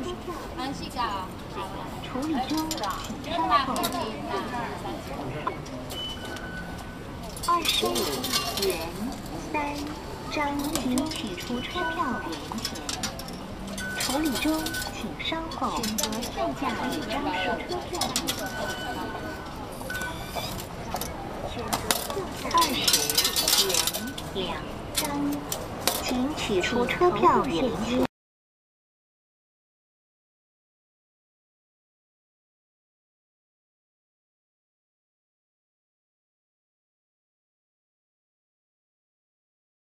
处理中，请稍后。25元3张，请取出车票原钱。处理中，请稍后。选择票价与张数车票。20元2张，请取出车票原钱。